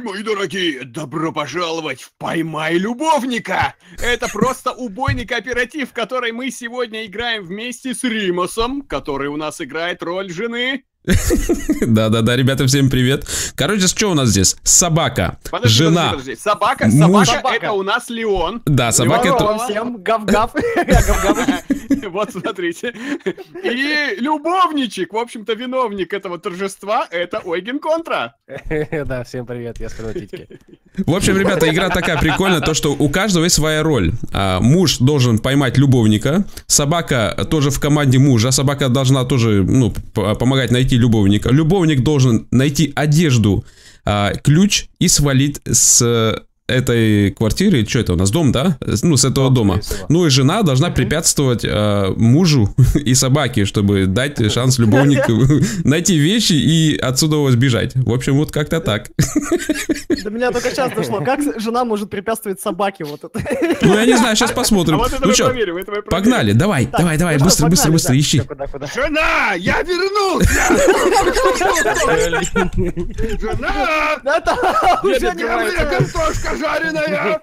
мои дорогие, добро пожаловать в «Поймай любовника». Это просто убойный кооператив, в который мы сегодня играем вместе с Римосом, который у нас играет роль жены. Да-да-да, ребята, всем привет. Короче, что у нас здесь? Собака, подожди, жена, подожди. Собака, муж. это у нас Леон. Да, собака это... Всем гав-гав. Вот, смотрите. И любовничек, в общем-то, виновник этого торжества, это Ойген Контра. Да, всем привет, я скажу титьки. В общем, ребята, игра такая прикольная, то что у каждого есть своя роль. Муж должен поймать любовника, собака тоже в команде мужа, собака должна тоже, ну, помогать найти любовника. Любовник должен найти одежду, ключ и свалить с этой квартиры. Что это у нас? Дом, да? Ну, с этого дома. Весело. Ну и жена должна препятствовать мужу и собаке, чтобы дать шанс любовнику найти вещи и отсюда сбежать. В общем, вот как-то так. До меня только сейчас дошло. Как жена может препятствовать собаке вот это? Ну, я не знаю, сейчас посмотрим. Ну что, погнали, давай, быстро, ищи. Жена, я вернулся! Жена! Это уже не картошка жареная!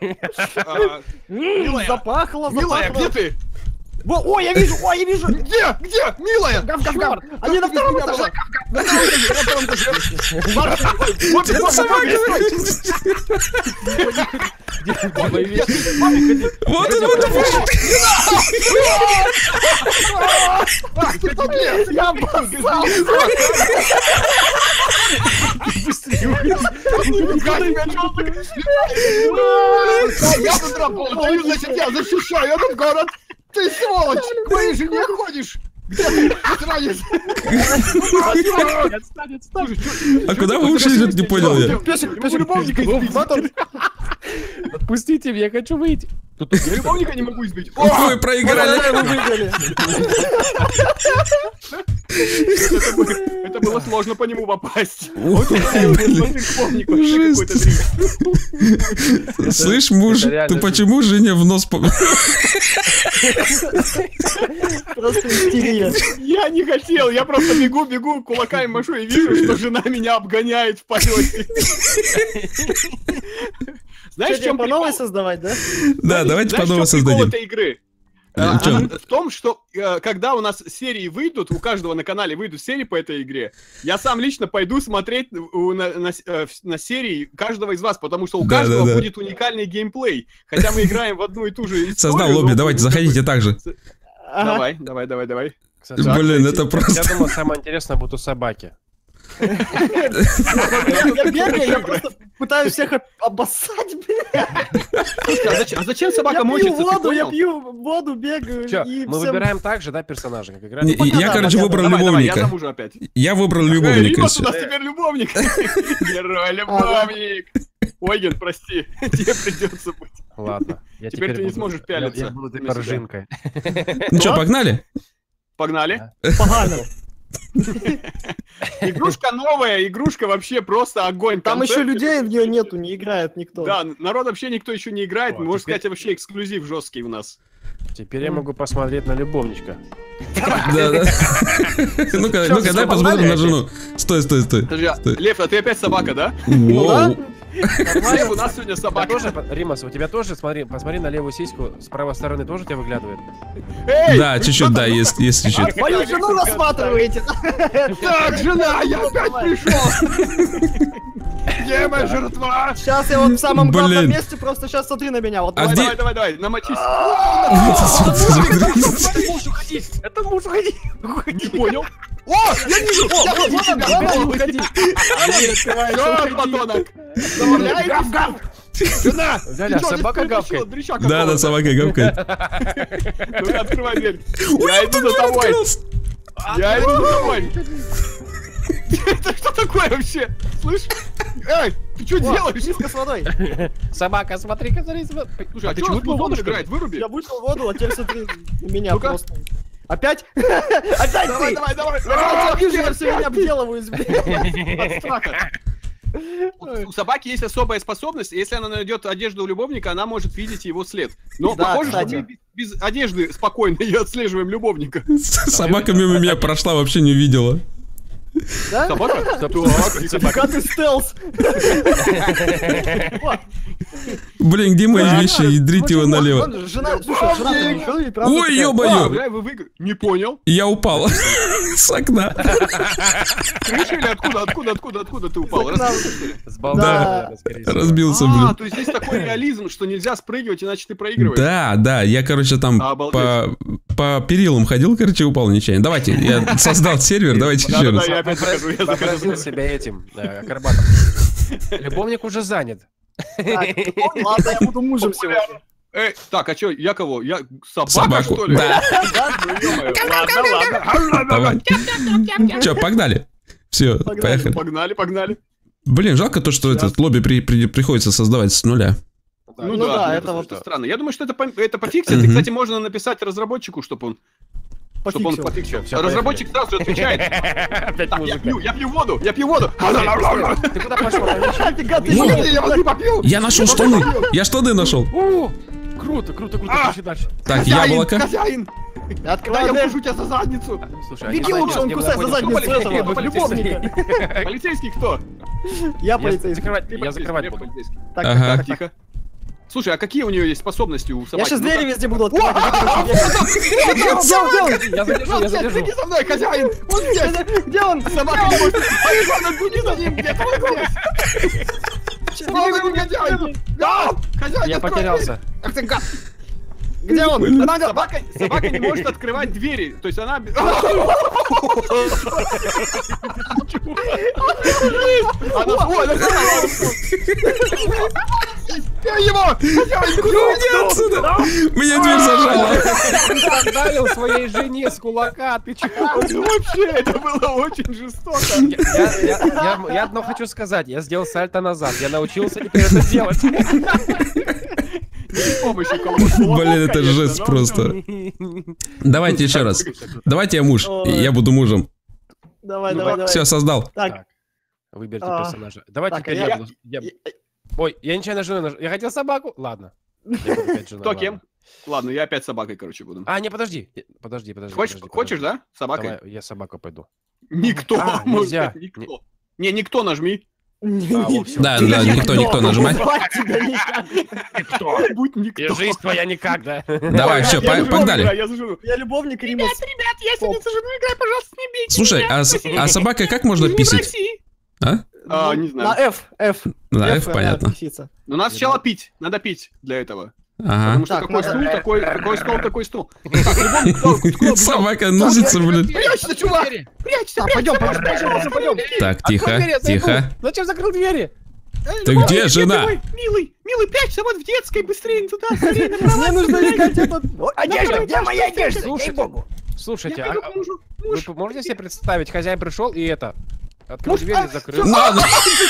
Запахло, Милая, где ты? Ой, я вижу! Где? Милая! Гав-гав-гав! Они на втором этаже! Вот я обоссал! Я тут работаю, значит, я защищаю этот город! Ты сволочь! К моей жене ходишь! Где ты? Отстань! А куда вы ушли? Не понял я. Песик, любовника. Отпустите меня, я хочу выйти. Я любовника не могу избить. Ой, проиграли. Это было сложно по нему попасть. Слышь, муж, ты почему жене в нос... Просто истерия. Я не хотел, я просто бегу, кулаками машу и вижу, что жена меня обгоняет в полете. Знаешь, чем по новой создавать, да? Да, давайте по новой создадим. Этой игры? В том, что когда у нас серии выйдут, у каждого на канале выйдут серии по этой игре, я сам лично пойду смотреть на серии каждого из вас, потому что у каждого будет уникальный геймплей. Хотя мы играем в одну и ту же историю. Создал лобби, давайте, заходите так же. Давай. Блин, это просто... Я думал, самое интересное будет у собаки. Я бегаю, я просто пытаюсь всех обоссать, блядь. А зачем собака мочится? Я пью воду, бегаю. Мы выбираем так же, да, персонажа, как играли? Я, короче, выбрал любовника. Я выбрал любовника. Римос у нас теперь любовник. Герой-любовник. Ойген, прости, тебе придется быть. Ладно. Теперь ты не сможешь пялиться. Я буду теперь жинкой. Ну что, погнали? Погнали. Погнали. Игрушка новая, игрушка вообще просто огонь. Там еще людей в нее нету, не играет никто. Да, народ вообще никто еще не играет. Можно сказать, вообще эксклюзив жесткий у нас. Теперь я могу посмотреть на любовничка. Да. Ну-ка, дай посмотрим на жену. Стой. Лев, а ты опять собака, да? Лев, у нас сегодня собака. Римас, у тебя тоже, посмотри на левую сиську, с правой стороны тоже тебя выглядывает? Да, чуть-чуть, да, есть чуть-чуть. Мою жену рассматриваете. Так, жена, я опять пришел. Где моя жертва? Сейчас я вот в самом главном месте, просто сейчас смотри на меня. Давай, намочись. Это муж, уходи. Не понял. О, я не вижу. Уходи. Подонок. Жена! Собака гавкает. Да, собака гавкает. Ну-ка, открывай дверь. Я иду за тобой. Я иду за тобой. Это что такое вообще? Слышь? Эй, ты что делаешь? Миска с водой. Собака, смотри. Слушай, а ты что, воду играет? Выруби. Я вышел в воду, а теперь смотри на меня просто. Опять? Опять ты! Давай. Я вижу, я все меня обделываюсь, блядь. У собаки есть особая способность, если она найдет одежду у любовника, она может видеть его след. Но похоже, что мы без одежды спокойно ее отслеживаем любовника. Собака мимо меня прошла, вообще не видела. Да? Собака? Пока ты стелс. Блин, где мои вещи? Ядрите его налево. Жена, слушай, жена там ничего не правда. Ой, такая, ё-моё! Бля, вы выиграли. Не понял. Я упал с окна. Крыша или откуда ты упал? С окна. Разбился, что ли? С балкона, Да. наверное, скорее всего. Разбился, А, блин. то есть здесь такой реализм, что нельзя спрыгивать, иначе ты проигрываешь. Да, я, короче, там Обалдеть. по перилам ходил, короче, упал нечаянно. Давайте, я создал сервер, давайте еще Да-да-да, раз. я опять захожу, я Вообразил захожу. себя этим, акробатом. Любовник уже занят. Так, ладно, я буду мужем сегодня. Так, а чё, я кого? Я собака, Собаку. что ли? Да. Да? Ну, ё-моё. Ладно. Давай. Че, погнали? Все, поехали. Погнали. Блин, жалко то, что этот лобби приходится создавать с нуля. Ну Ну да, да, это это вот странно. Я думаю, что это пофиксит. И, кстати, можно написать разработчику, чтобы он пофиксил. пофиксил. Всё, Разработчик сразу же отвечает. Опять Так, музыка. я пью воду. Ты куда пошел? Нафига ты Ну, сидишь? Я воды попью. Я нашел штаны! Я штаны нашел! О, круто, пошли дальше. Так, яблоко. Хозяин. Да Открывай я дверь. укушу тебя за задницу. Слушай, Беги лучше, он кусает за задницу этого любовника. Полицейский кто? Я полицейский. Я закрывать буду. Полицейский. Так, Ага. Так, тихо. Слушай, а какие у нее есть способности у собаки? Я сейчас Ну-ка. двери везде буду открывать. Я задержу. Беги за мной, хозяин! Он здесь! Где он? Собака не может... Ладно, беги за ним, где-то он здесь! Собака, хозяин! Да! Хозяин, Я открой потерялся. дверь! Ах ты гад! Где он? Собака не может открывать двери, то есть она... Его! Иди отсюда! Меня дверь зажала! Скандалил своей жене с кулака, ты чё? Вообще, это было очень жестоко. Я одно хочу сказать, я сделал сальто назад, я научился теперь это делать. С помощью кого-то. Блин, это жесть просто. Давайте еще раз. Давайте я муж. Я буду мужем. Давай. Все, создал. Так, Выберите А, персонажа. Давай так, теперь а я буду... Ой, я нечаянно жену нажал. Я хотел собаку? Ладно. Я буду опять жена, Кто ладно. кем? Ладно, я опять собакой, короче, буду. А, не, подожди. Подожди. Хочешь, да? Собакой? Давай, я собаку пойду. Никто. А, может нельзя. быть, Никто. Не, никто нажми. Да, никто нажимай. Никто. Будь никто. И жизнь твоя никак, да? Давай, все, Я любовник, погнали. да, я за жену. Я любовник Римас. Ребят, я сегодня за жену играю, пожалуйста, не бейте. Слушай, а собакой как можно писать? А? Не знаю. На F. На F, понятно. писится. Но надо сначала пить. Надо пить для этого. Ага. Потому что Так, какой надо- стул, такой стол, такой стул. Так, любовник, кто? Собака носится, блин. Прячься, чувак! Прячься, Пойдем. Так, тихо, тихо. Зачем закрыл двери? Ты где, жена? Милый, прячься вот в детской, быстрее туда, скорее направо. Мне нужно искать этот... Одежда, где моя одежда? Слушайте, Я пойду к мужу. вы можете себе представить, хозяин пришел и это... Открыл Муж, дверь и закрыл. Надо.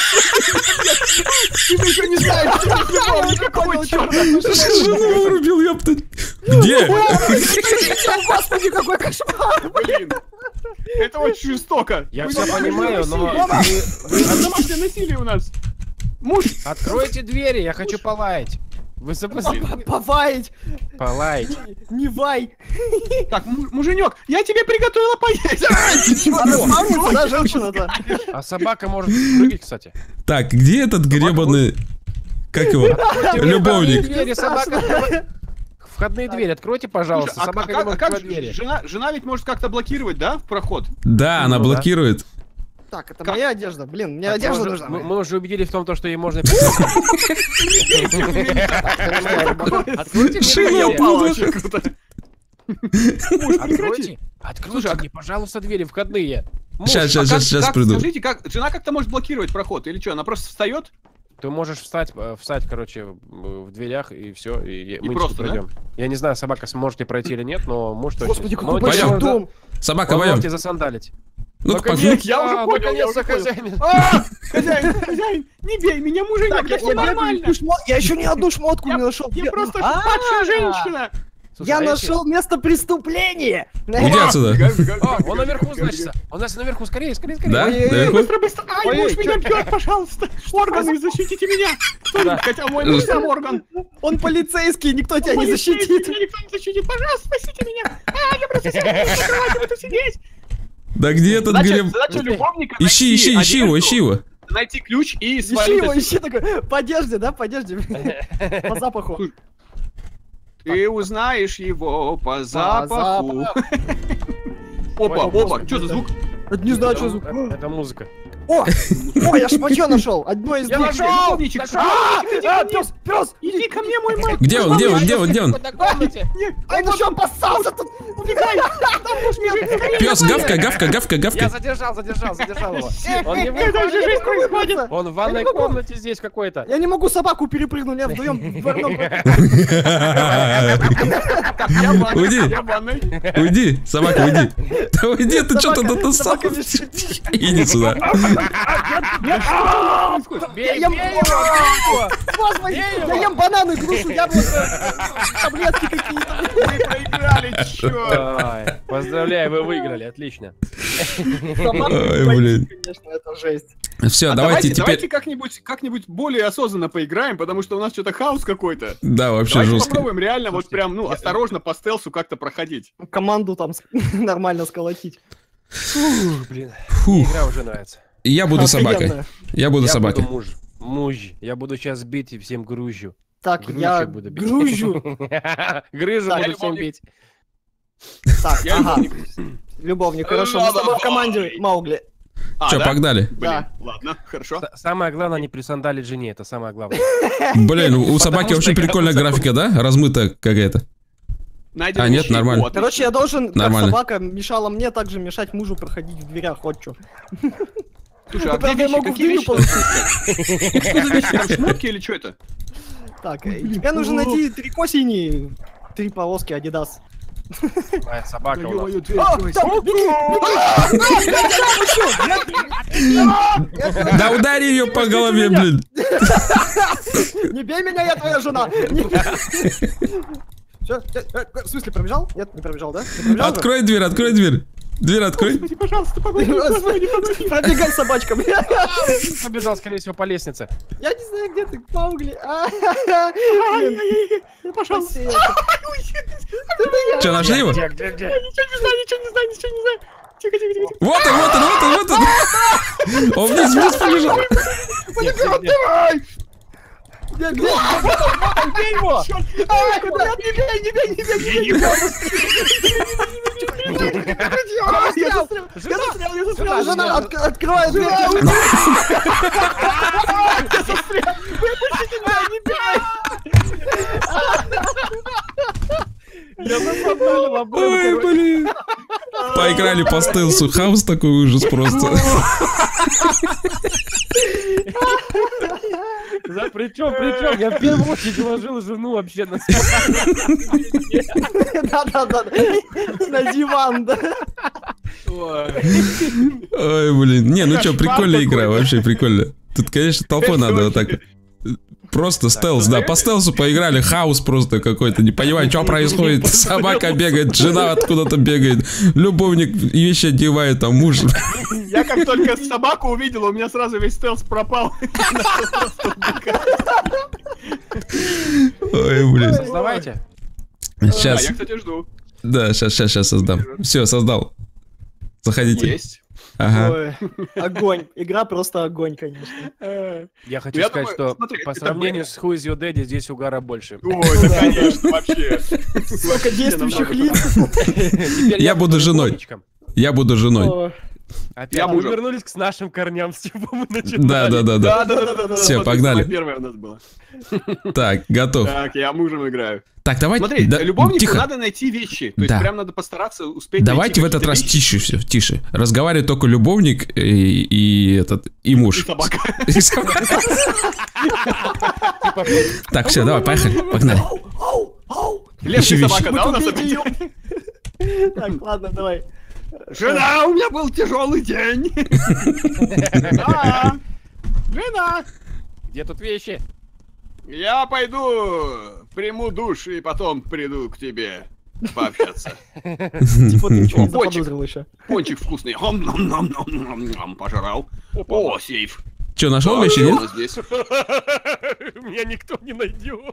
Ты еще не знаешь, что это любовник, какого черта? Жену вырубил, ёпта. Где? Господи, какой кошмар! Блин, это очень жестоко. Я Вы все домашнее понимаю, но... насилие. Домашнее насилие у нас. Муж, Откройте двери, я хочу полаять. Вы Поваять! полаять. Не вай! так, муженек, я тебе приготовила поесть. Надо сморнуться, да, женщина-то? А собака может прыгать, кстати. Так, где этот гребаный... Как его? Любовник. Двери, собака... Входные двери, откройте, пожалуйста. Собака не может открывать двери. Жена ведь может как-то блокировать, да, проход? Да, она блокирует. Так, это моя одежда. Блин, мне одежда нужна. Мы уже убедили в том, что ей можно... Откройте Шина двери. упала. Очень круто. Откройте мне, пожалуйста, двери входные. Муж, Сейчас приду. Скажите, как жена как-то может блокировать проход или что? Она просто встает? ты можешь встать, короче, в дверях и все, и мы просто, пройдем. Я не знаю, собака сможет ли пройти или нет, но муж точно. Господи, какой Но большой пойдем. дом! Собака, Вы пойдем. можете засандалить. Ну-ка, пошли. Наконец, я уже понял, я Наконец-то уже понял. хозяин. Хозяин, не бей меня, муженек, Так, да все нормально. я еще ни одну шмотку не нашел. Я просто падшая женщина. Слушай, Я а нашел место преступления! Иди отсюда. Он наверху, значит. У нас наверху, скорее. Да? Ой-ой-ой. Наверху? Быстро. Ай, муж меня бьет, пожалуйста. Органы, защитите меня. Да. Хотя мой муж сам орган. Он полицейский, никто тебя не Полицейский, защитит. меня никто не защитит. Пожалуйста, спасите меня. Я просто сяду на кровати буду сидеть. Да где этот Глеб? Задача любовника Ищи его. найти ключ и Ищи свалить. его, ищи такой, по одежде, да, по одежде, по запаху. Ты узнаешь его по запаху. Опа, что за звук? Не знаю, что звук. Это музыка. О, я шпачо нашел, одно из Я двух. нашел! Пес, пес, Иди ко мне, мой мальчик. Где он? А это что, поссался тут? Пес, гавка. Я задержал его. Он не выходит. Он в ванной комнате здесь какой-то. Я не могу собаку перепрыгнуть, я вдвоем в одном. Уйди. Я в ванной. Уйди, собака, уйди. Да уйди, ты что-то дотусал. Иди сюда. Бей Я его! ем бананы, грушу, яблоко, таблетки какие-то. Мы проиграли, чёрт. Ай, поздравляю, вы выиграли, отлично. Ой, блин. Конечно, это жесть. Все, давайте Давайте теперь... как-нибудь более осознанно поиграем, потому что у нас что-то хаос какой-то. Да, вообще Давайте жестко. попробуем реально вот прям, осторожно по стелсу как-то проходить. Команду там нормально сколотить. Блин, Фух. игра уже нравится. Я буду собакой. Офигенно. Я буду собакой. Муж. Я буду сейчас бить и всем грузью. Так, Грузью я буду бить. грузжу. Грыжу Так, буду всем бить. Так, Я ага. любовник. Любовник, хорошо. Мы с тобой в команде, Маугли. Че, да? погнали? Блин, Да. ладно, хорошо. Самое главное не присандалить жене, это самое главное. Блин, у собаки вообще прикольная графика, да? Размытая какая-то. Найден нет, вещи. нормально. Вот, Короче, я должен, как Нормально. собака, мешала мне также мешать мужу проходить в дверях, вот что. Слушай, а где Правда, я вещи? могу в Какие дверью вещи? получить. Что за вещи? Там шмотки или что это? Так, тебе нужно найти трико синие, 3 полоски Адидас. Моя собака у нас. дверь. Да удари ее по голове, блин. Не бей меня, я твоя жена! Всё, в смысле, пробежал? Нет, не пробежал, да? Не пробежал же? Открой дверь. Дверь открой. Господи, пожалуйста, помоги. Пробегай, собачка, бля. Побежал, скорее всего, по лестнице. Я не знаю, где ты, Маугли. Пожалуйста. Че, нашли его? Где? Ничего не знаю. Тихо. Вот он. Он вниз побежал. Давай! Где? Бей его! Куда? Не бей! Я застрял! Жена, открывай дверь! Я засандалил Ой, обоим. блин. Поиграли по стелсу. Хаос такой ужас просто. Причем, я в первую очередь уложил жену вообще на спину. Да. На диван, да. Ой, блин. Не, ну что, прикольная игра, вообще прикольно. Тут, конечно, толпой надо вот так. Просто стелс, да, по стелсу поиграли, хаос просто какой-то, не понимаю, что происходит. Собака бегает, жена откуда-то бегает, любовник вещи одевает, там муж. Я как только собаку увидел, у меня сразу весь стелс пропал. Ой, блин. Создавайте. Сейчас, Я, кстати, жду. да, сейчас создам. Все, создал. Заходите. Есть. Ага. Ой, огонь. Игра просто огонь, конечно. Я хочу Я сказать, думаю, что смотри, по это сравнению с Who is Your Daddy здесь угара больше. Ой, да, конечно, вообще. Сколько действующих лиц. Теперь Я буду женой. любовничком. Я буду женой. О, Опять Я мы мужем. вернулись к нашим корням, с чего мы начинали. Да. Да. Всё, Вот погнали. самое первое у нас было. Так, готов. Так, я мужем играю. Так, давайте. Смотри, да, любовнику тихо. надо найти вещи. То есть Да. прям надо постараться успеть Давайте в найти этот раз какие-то вещи. тише все, тише. Разговаривает только любовник и муж. И собака. И собака. Так, все, давай, поехали, погнали. Левший вещи. собака, да, у нас убейте обидел? Так, ладно, давай. Жена, у меня был тяжелый день. Жена, Где тут вещи? я пойду приму душ и потом приду к тебе пообщаться. Типа ты ничего не О, заподозрил еще. Пончик вкусный. Ом-ном-ном-ном-ном. Пожрал. О, сейф. Че, нашел вещи, Что у нет? нас здесь? Меня никто не найдет.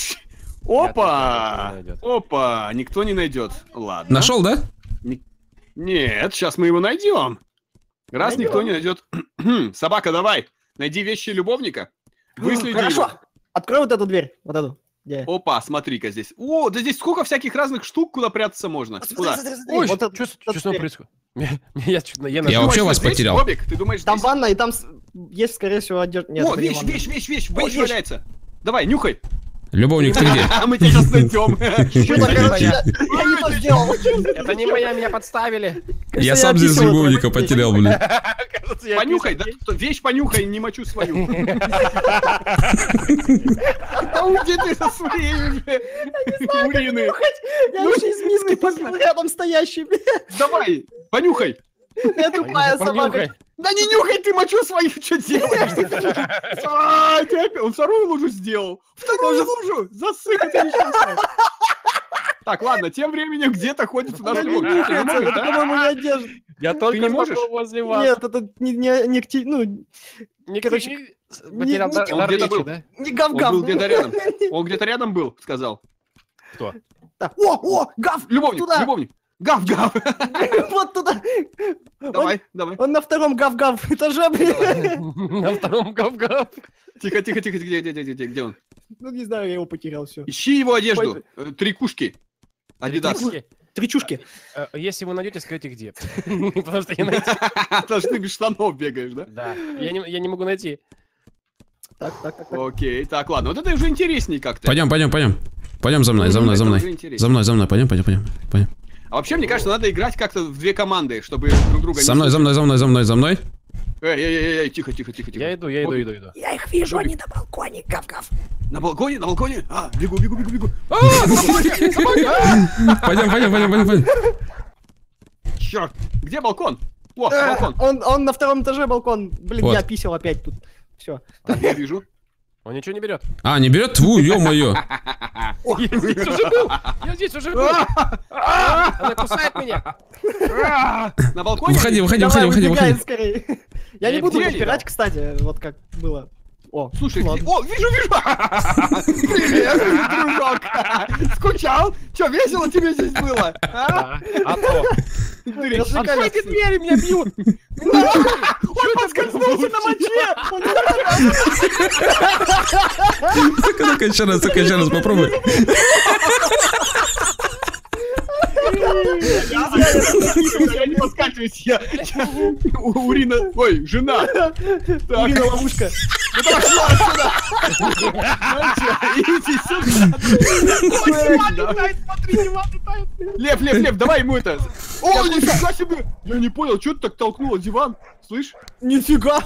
Опа! Я тоже Опа! Никто не найдет. Ладно. Нашел, да? Нет, сейчас мы его найдем. Раз никто не найдет. Собака, давай. Найди вещи любовника. Выследи Хорошо. его. Открой вот эту дверь. Вот эту. Где? Опа, смотри-ка здесь. О, да здесь сколько всяких разных штук, куда прятаться можно. Куда? Ой, Вот это- что с вами происходит? Я Думаешь, вообще вас здесь, потерял. Бобик, ты думаешь, Там здесь... ванна, и там есть, скорее всего, одежда. Нет, О, это не вещь, ванна. вещь Ой, вещь. валяется. Давай, нюхай. Любовник, ты где? Мы тебя сейчас найдем. Что-то, короче, я не то сделал. Это не моя, меня подставили. Я сам здесь описывал любовника твою потерял, блин. Кажется, я Понюхай, да, описан. вещь понюхай, не мочу свою. А уйди ты со своей уже урины. Я уже из миски попил рядом стоящий. Давай, понюхай. Я тупая Понюхай. собака. Да не нюхай ты мочу свою, что делаешь? А, ты опять- Он вторую лужу сделал. Вторую лужу! Засыпать несчастный. Так, ладно, тем временем где-то ходит у нас Это, друг. Ты не можешь, да? по-моему, не одежда. Я только не можешь? что был возле вас. Нет, это не акти- ну, короче, Потерял не- дар Он где-то речи, был. да? не Он гав-гав. был где-то рядом. Он где-то рядом был, сказал. Кто? Так, О, гав! Любовник, Туда. любовник. Гав-гав. Вот туда. Давай, давай. Он на втором гав-гав этаже, блин. На втором гав-гав. Тихо, где он? Ну, не знаю, я его потерял, все. Ищи его одежду. Три кушки. Адидас. Трикушки. Три чушки. Если вы найдете, скажите где. Потому что я найти. Потому что ты без штанов бегаешь, да? Да. Я не могу найти. Так. Окей, так, ладно. Вот это уже интересней как-то. Пойдем. Пойдем за мной. Это уже интереснее. За мной, пойдем. А вообще, мне кажется, надо играть как-то в две команды, чтобы друг друга не За мной. слышать. Эй, тихо. Я иду. Я их вижу, они на балконе, гав-гав. На балконе? А, бегу. Пойдем. Черт, где балкон? О, балкон. Он на втором этаже балкон. Блин, Вот. я писал опять тут. Все. Я вижу. Он ничего не берет. А, не берет твою, ё-моё. Я здесь уже был. Она кусает меня. На балконе? Выходи. Выбегай скорее. Я не Я буду в деле. разбирать, кстати, вот как было. О, Слушай, ладно. о, вижу. Привет, дружок. Скучал? Че, весело тебе здесь было? А? А то. Дрянь. Откройте двери, меня бьют. Он поскользнулся на моче! Только еще раз попробуй. Я не поскальзываюсь, я... Урина... Ой, жена. Так, Урина ловушка. ну пошла отсюда. Идите сюда. Лев, давай ему это. О, нифига себе. Я не понял, что ты так толкнула диван? Слышь? Нифига.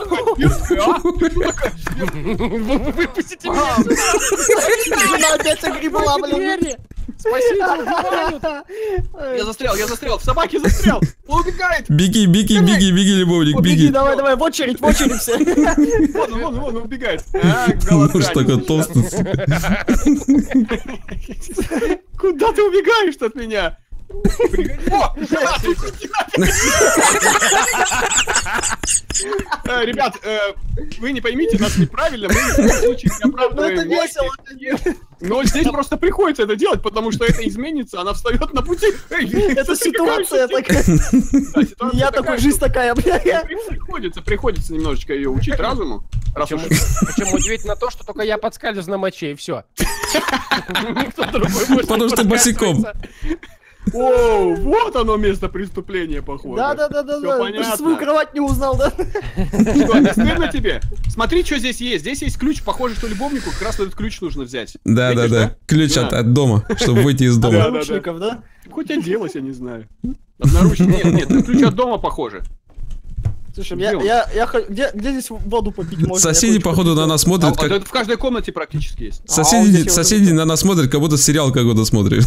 Выпустите меня. Жена опять огребла, блин. Спасите, убивают. Я застрял, в собаке застрял. Он убегает. Беги, любовник, Беги, беги. давай, в очередь все. Вон, убегает. Муж такой толстый. Куда ты убегаешь от меня? О, жена, ребят, вы не поймите нас неправильно, мы в любом случае не Ну оправдываем это власти. весело, конечно. Но здесь просто приходится это делать, потому что это изменится, она встает на пути. Это ситуация такая. Да, ситуация Я такая, такой, жизнь такая, бля. Приходится немножечко ее учить разуму. Раз уж... Причем удивительно то, что только я подскальзываюсь на моче, и все. Никто другой больше Потому что ты босиком. О, вот оно место преступления, похоже. Да. Всё понятно. Ты свою кровать не узнал, да? Что, не стыдно тебе? Смотри, что здесь есть. Здесь есть ключ. Похоже, что любовнику как раз этот ключ нужно взять. Видишь, Да. Ключ от дома, чтобы выйти из Да. дома. Наручников, да? Хоть оделась, я не знаю. Одноручник. Нет, ключ от дома похоже. Слушай, Где он? где здесь воду попить можно? Соседи, походу, на нас смотрят, как... Это в каждой комнате практически есть. Соседи на нас смотрят, как будто сериал какой-то смотришь.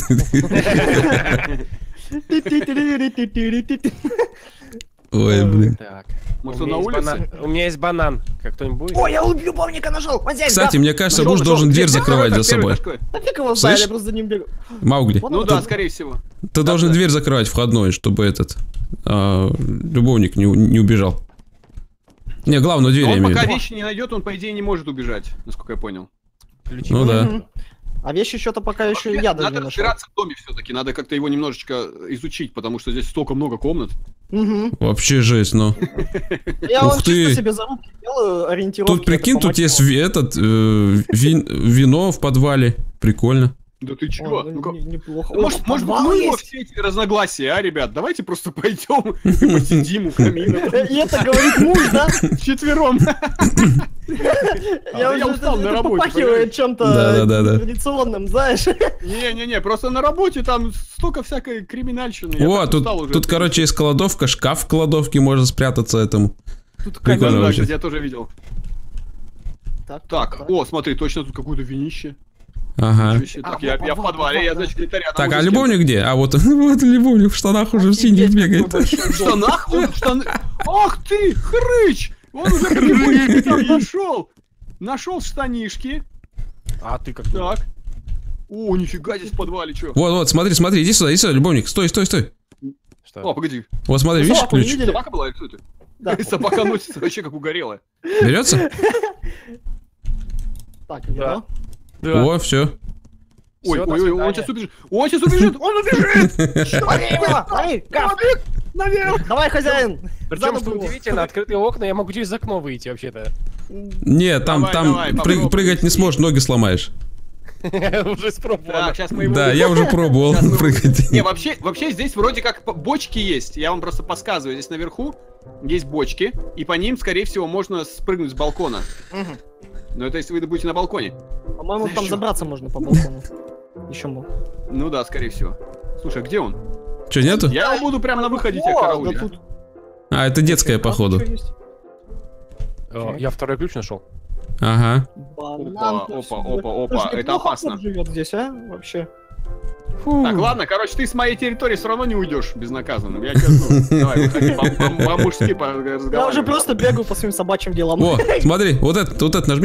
Ой, блин. Так. Может, он на улице? У меня есть банан. Как кто-нибудь будет? Ой, я любовника нашел! Вот здесь, Кстати, мне кажется, Нашел, муж должен нашел. дверь Где закрывать за первый собой. такой? да фиг его знает, Слышь? я просто за ним бегаю. Маугли, Ну да, скорее всего. ты должен дверь закрывать входной, чтобы этот любовник не убежал. Не, главную дверь я Он имею в пока виду. вещи не найдет, он, по идее, не может убежать, насколько я понял. Ключи. Ну да. А вещи что-то пока еще я даже Надо не нашел. разбираться в доме все-таки, надо как-то его немножечко изучить, потому что здесь столько много комнат. Угу. Вообще жесть, ну. Я Ух вот ты. чисто себе зарубки делаю, ориентировки. Тут, прикинь, это по тут есть мотивам. вино в подвале. Прикольно. Да ты чего? О, Ну-ка. неплохо. Может, О, может быть, подвал ну его есть. все эти разногласия, а, ребят? Давайте просто пойдем и посидим у камина. И это говорит муж, да? Вчетвером. Я уже устал на это работе, попахивает чем-то Да-да-да-да. традиционным, знаешь. Не-не-не, просто на работе там столько всякой криминальщины. Я О, так устал уже. тут, короче, есть кладовка, шкаф в кладовке, можно спрятаться этому. Тут Прикольно Да-да-да, вообще. кстати, я тоже видел. Так, о, смотри, точно тут какое-то винище. Ага. Ничего себе. Так, я в подвале, я, значит, где-то рядом. Так, уже а с кем-то. любовник где? А вот, вот любовник в штанах уже в синих бегает. В штанах? Он в штаны... Ах ты, хрыч! Он уже потихонечку там нашел. Нашел штанишки. А ты как Так. О, нифига здесь в подвале, чё? Вот, смотри, иди сюда, любовник, стой. О, Что? погоди. Вот смотри, видишь Собаку не ключ? видели? Собака была или кто это? Да. Собака носится вообще как угорелая. Берется? Так, Да. вино. О, все. Ой, Всё, до ой, ой, он свидания. сейчас убежит. Он сейчас убежит! Он убежит! Лови его! Лови! Гав! Наверх! Давай, хозяин! Причем, Задом что его. удивительно, открытые окна, я могу через окно выйти вообще-то. Нет, там Давай, попробуй. прыгать не сможешь, ноги сломаешь. Уже испробовал. Так, сейчас мы его... Да, я уже пробовал Сейчас мы прыгать. Не, вообще здесь вроде как бочки есть. Я вам просто подсказываю. Здесь наверху есть бочки, и по ним, скорее всего, можно спрыгнуть с балкона. Мгм. Но это если вы будете на балконе. По-моему, Знаешь там чё? забраться можно по балкону. Еще мог. Ну да, скорее всего. Слушай, а где он? Че, нету? Я его буду прямо на выходе тебя О, караулить. да тут А, это детская, походу. ещё есть. Я второй ключ нашел. Ага. Банан. Опа, это опасно. Живет здесь, а? Вообще. Так, ладно, короче, ты с моей территории все равно не уйдешь безнаказанным. Я тебя знаю. Давай, выходи, по-мужски Я уже поразговариваем. просто бегаю по своим собачьим делам. О, смотри, вот это нажми.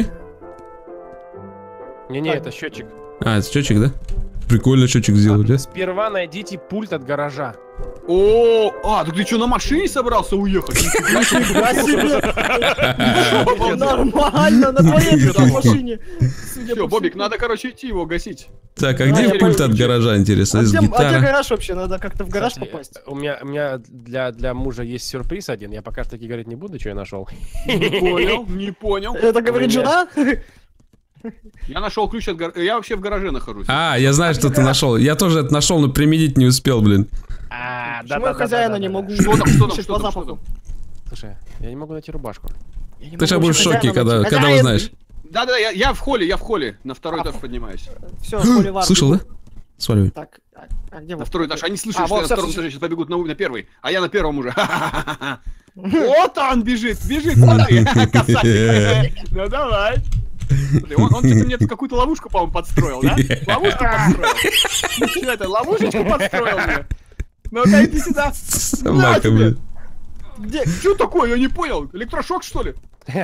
Не-не, Так. это счетчик. А, это счетчик, да? Прикольно счетчик сделали. Сперва найдите пульт от гаража. О, так ты что, на машине собрался уехать? Нифига себе! Нормально, на твоей машине. Судя Все, по Бобик, всему. надо, короче, идти его гасить. Так, а Да, где я пульт понял. от гаража, интересно? А Есть где гитара. гараж вообще? Надо как-то в гараж Кстати, попасть. У меня для мужа есть сюрприз один. Я пока что таки говорить не буду, что я нашел. Не понял. Это говорит жена? Я нашел ключ от гаража. Я вообще в гараже нахожусь. А, я знаю, что ты нашел. Я тоже это нашел, но применить не успел, блин. Почему я хозяина не могу? Что там, что там, слышать что по там, что запаху? Слушай, я не могу найти рубашку. Я не Ты сейчас могу будешь в вообще шоке, хозяина найти. когда Хозяин! узнаешь. Да, я в холле, на второй этаж поднимаюсь. Всё, холивар. Слышал, да? Сваливай. Так, а где На вот? второй этаж. Они слышат, А, что я вот, на всё, втором всё. этаже сейчас побегут на первый, а я на первом уже. Вот он бежит, смотри, касатик. Ну давай. Смотри, он типа мне какую-то ловушку, по-моему, подстроил, да? Ловушку подстроил. Что это, ловушечку подстроил мне? Ну-ка, иди сюда. Собака, тебе. блин. Где? Что такое? Я не понял. Электрошок, что ли?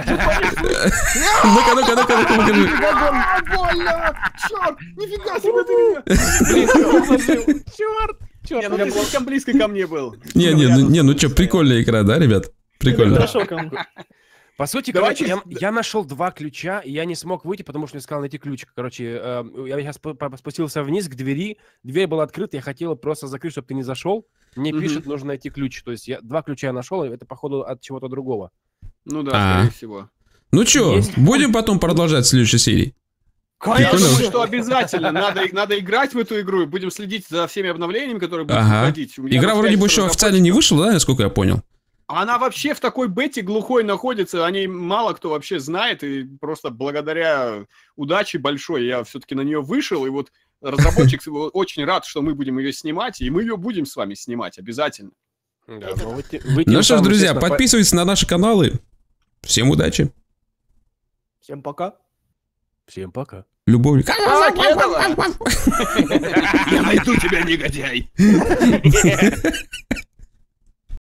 Ну-ка, покажи. Больно! Черт! Нифига себе ты меня! Черт! Не, ну ты слишком близко ко мне был. Ну что, прикольная игра, да, ребят? Прикольно. Электрошоком. По сути, Давайте короче, я нашел 2 ключа, и я не смог выйти, потому что искал найти ключ. Короче, я сейчас спустился вниз к двери, дверь была открыта, я хотел просто закрыть, чтобы ты не зашел. Мне пишет, нужно найти ключ. То есть 2 ключа я нашел, и это, походу, от чего-то другого. Ну да, А. скорее всего. Ну что, будем потом продолжать в следующей серии? Я Прикольно. думаю, что обязательно. Надо играть в эту игру и будем следить за всеми обновлениями, которые будут Ага. выходить. У меня Игра вот вроде бы связь с еще официально не вышла, да, насколько я понял? Она вообще в такой бете глухой находится, о ней мало кто вообще знает, и просто благодаря удаче большой я все-таки на нее вышел, и вот разработчик очень рад, что мы будем ее снимать, и мы ее будем с вами снимать обязательно. Да, но вы тем Ну что ж, самым, друзья, естественно, подписывайтесь на наши каналы. Всем удачи. Всем пока. Всем пока. Любовь. Я найду тебя, негодяй!